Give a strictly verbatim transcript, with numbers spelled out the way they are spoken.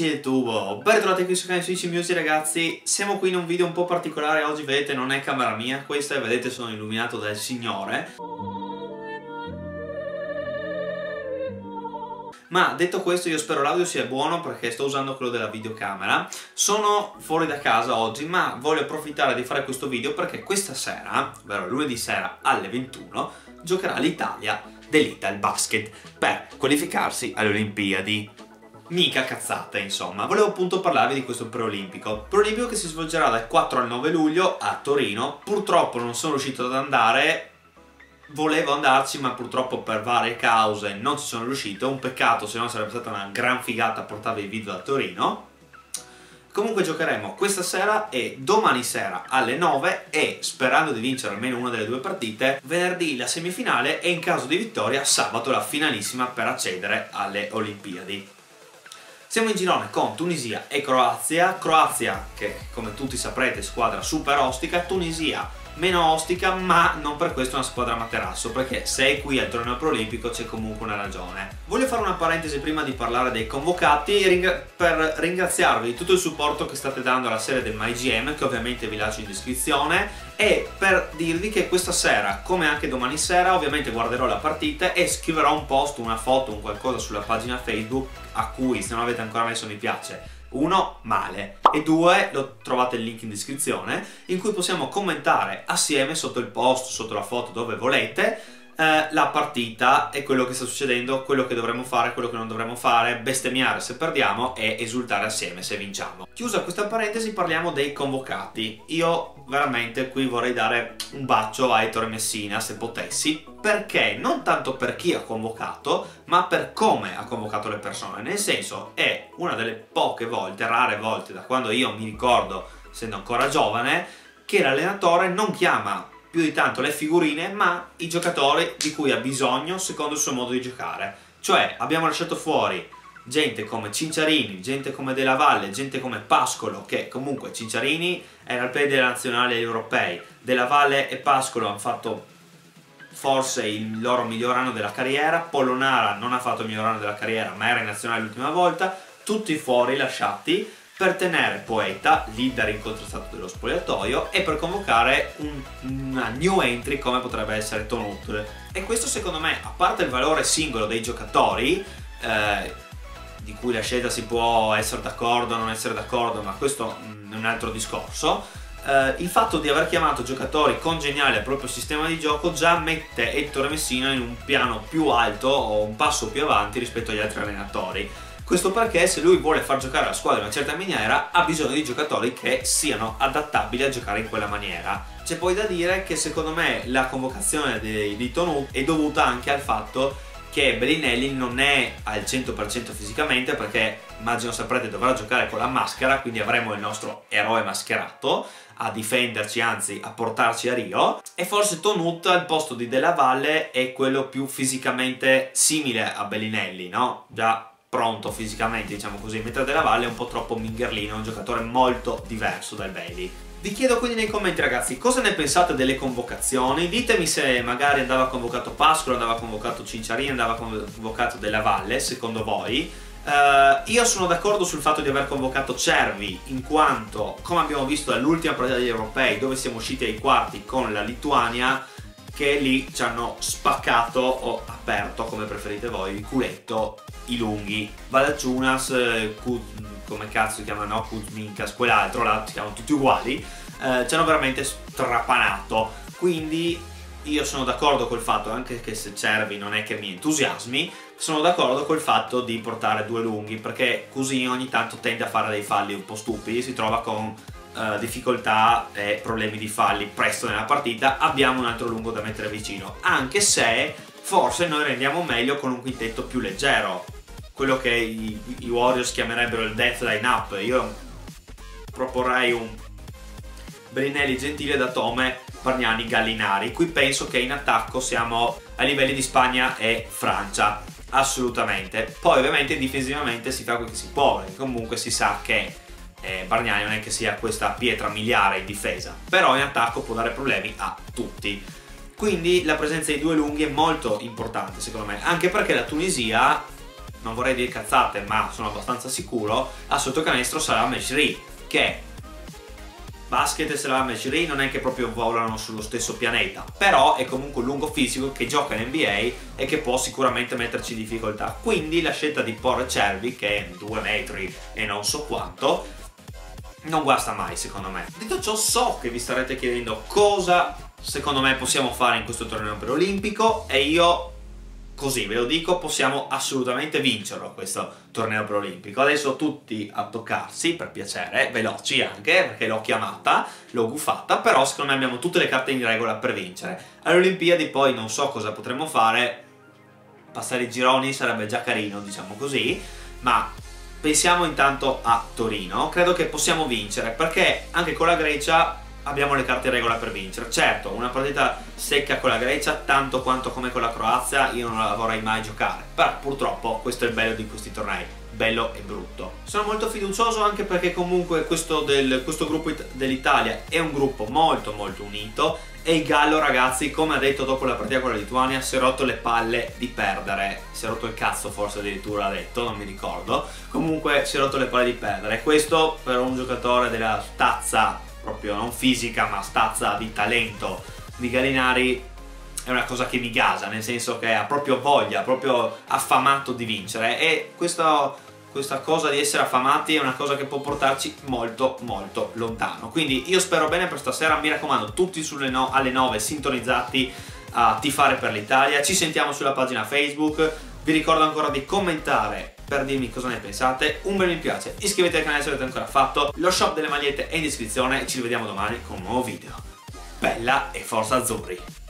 amici del tubo, ben ritrovati qui su canale Switch Music ragazzi. Siamo qui in un video un po' particolare oggi, vedete non è camera mia questa, vedete sono illuminato dal Signore. Ma detto questo io spero l'audio sia buono perché sto usando quello della videocamera. Sono fuori da casa oggi ma voglio approfittare di fare questo video perché questa sera, ovvero lunedì sera alle ventuno, giocherà l'Italia dell'Ital Basket per qualificarsi alle Olimpiadi. Mica cazzate, insomma. Volevo appunto parlarvi di questo preolimpico. Preolimpico che si svolgerà dal quattro al nove luglio a Torino. Purtroppo non sono riuscito ad andare. Volevo andarci ma purtroppo per varie cause non ci sono riuscito. Un peccato, se no sarebbe stata una gran figata portarvi il video da Torino. Comunque giocheremo questa sera e domani sera alle nove e, sperando di vincere almeno una delle due partite, venerdì la semifinale e in caso di vittoria sabato la finalissima per accedere alle Olimpiadi. Siamo in girone con Tunisia e Croazia. Croazia che come tutti saprete è squadra super ostica, Tunisia meno ostica ma non per questo una squadra materasso, perché se è qui al torneo preolimpico c'è comunque una ragione. Voglio fare una parentesi prima di parlare dei convocati ringra per ringraziarvi di tutto il supporto che state dando alla serie del MyGM, che ovviamente vi lascio in descrizione, e per dirvi che questa sera come anche domani sera ovviamente guarderò la partita e scriverò un post, una foto, un qualcosa sulla pagina Facebook a cui, se non avete ancora messo mi piace, uno, male, e due, lo trovate il link in descrizione, in cui possiamo commentare assieme sotto il post, sotto la foto, dove volete, eh, la partita e quello che sta succedendo, quello che dovremmo fare, quello che non dovremmo fare, bestemmiare se perdiamo e esultare assieme se vinciamo. Chiusa questa parentesi parliamo dei convocati. Io veramente qui vorrei dare un bacio a Ettore Messina se potessi, perché non tanto per chi ha convocato ma per come ha convocato le persone, nel senso è una delle poche volte, rare volte da quando io mi ricordo essendo ancora giovane, che l'allenatore non chiama più di tanto le figurine ma i giocatori di cui ha bisogno secondo il suo modo di giocare. Cioè abbiamo lasciato fuori gente come Cinciarini, gente come Della Valle, gente come Pascolo, che comunque Cinciarini era al piede delle nazionali europei, Della Valle e Pascolo hanno fatto forse il loro miglior anno della carriera, Polonara non ha fatto il miglior anno della carriera ma era in nazionale l'ultima volta, tutti fuori lasciati per tenere Poeta, leader incontrastato dello spogliatoio, e per convocare un, una new entry come potrebbe essere Tonut. E questo secondo me, a parte il valore singolo dei giocatori, eh, di cui la scelta si può essere d'accordo o non essere d'accordo, ma questo è un altro discorso, eh, il fatto di aver chiamato giocatori congeniali al proprio sistema di gioco già mette Ettore Messina in un piano più alto o un passo più avanti rispetto agli altri allenatori. Questo perché se lui vuole far giocare la squadra in una certa maniera ha bisogno di giocatori che siano adattabili a giocare in quella maniera. C'è poi da dire che secondo me la convocazione di, di Tonut è dovuta anche al fatto che Bellinelli non è al cento per cento fisicamente, perché immagino saprete dovrà giocare con la maschera, quindi avremo il nostro eroe mascherato a difenderci, anzi a portarci a Rio, e forse Tonut al posto di Della Valle è quello più fisicamente simile a Bellinelli, no? Già pronto fisicamente, diciamo così, mentre Della Valle è un po' troppo mingherlino, è un giocatore molto diverso dal Bailey. Vi chiedo quindi nei commenti ragazzi cosa ne pensate delle convocazioni, ditemi se magari andava convocato Pascolo, andava convocato Cinciarini, andava convocato Della Valle, secondo voi. Uh, io sono d'accordo sul fatto di aver convocato Cervi, in quanto, come abbiamo visto dall'ultima partita degli europei, dove siamo usciti ai quarti con la Lituania, che lì ci hanno spaccato o aperto, come preferite voi, il culetto, i lunghi. Valanciunas, come cazzo si chiama, no? Kuzminkas, quell'altro là, si chiamano tutti uguali, eh, ci hanno veramente strapanato. Quindi io sono d'accordo col fatto, anche che se Cervi non è che mi entusiasmi, sono d'accordo col fatto di portare due lunghi, perché così ogni tanto tende a fare dei falli un po' stupidi, si trova con Uh, difficoltà e problemi di falli presto nella partita, abbiamo un altro lungo da mettere vicino, anche se forse noi rendiamo meglio con un quintetto più leggero, quello che i, i Warriors chiamerebbero il death line-up. Io proporrei un Bellinelli, Gentile, Datome, Bargnani, Gallinari. Qui penso che in attacco siamo a livelli di Spagna e Francia, assolutamente. Poi ovviamente difensivamente si fa quel che si può, perché comunque si sa che Eh, Bargnani non è che sia questa pietra miliare in difesa, però in attacco può dare problemi a tutti. Quindi la presenza di due lunghi è molto importante secondo me, anche perché la Tunisia non vorrei dire cazzate ma sono abbastanza sicuro, a sotto canestro sarà Mejri, che basket e Salah Mejri non è che proprio volano sullo stesso pianeta, però è comunque un lungo fisico che gioca in N B A e che può sicuramente metterci in difficoltà. Quindi la scelta di porre Cervi, che è due metri e non so quanto, non guasta mai secondo me. Detto ciò, so che vi starete chiedendo cosa secondo me possiamo fare in questo torneo preolimpico, e io così ve lo dico, possiamo assolutamente vincerlo questo torneo preolimpico. Adesso tutti a toccarsi, per piacere, veloci anche, perché l'ho chiamata, l'ho gufata, però secondo me abbiamo tutte le carte in regola per vincere. Alle Olimpiadi poi non so cosa potremmo fare, passare i gironi sarebbe già carino, diciamo così, ma pensiamo intanto a Torino. Credo che possiamo vincere, perché anche con la Grecia abbiamo le carte in regola per vincere. Certo, una partita secca con la Grecia, tanto quanto come con la Croazia, io non la vorrei mai giocare, però purtroppo questo è il bello di questi tornei, bello e brutto. Sono molto fiducioso anche perché comunque questo, del, questo gruppo dell'Italia è un gruppo molto molto unito, e il Gallo, ragazzi, come ha detto dopo la partita con la Lituania, si è rotto le palle di perdere, si è rotto il cazzo forse addirittura ha detto, non mi ricordo, comunque si è rotto le palle di perdere. Questo per un giocatore della stazza proprio non fisica ma stazza di talento di Gallinari è una cosa che mi gasa, nel senso che ha proprio voglia, ha proprio affamato di vincere, e questa, questa cosa di essere affamati è una cosa che può portarci molto molto lontano. Quindi io spero bene per stasera, mi raccomando tutti sulle no, alle nove sintonizzati a tifare per l'Italia. Ci sentiamo sulla pagina Facebook, vi ricordo ancora di commentare per dirmi cosa ne pensate, un bel mi piace, iscrivetevi al canale se l'avete ancora fatto, lo shop delle magliette è in descrizione e ci rivediamo domani con un nuovo video. Bella e forza azzurri!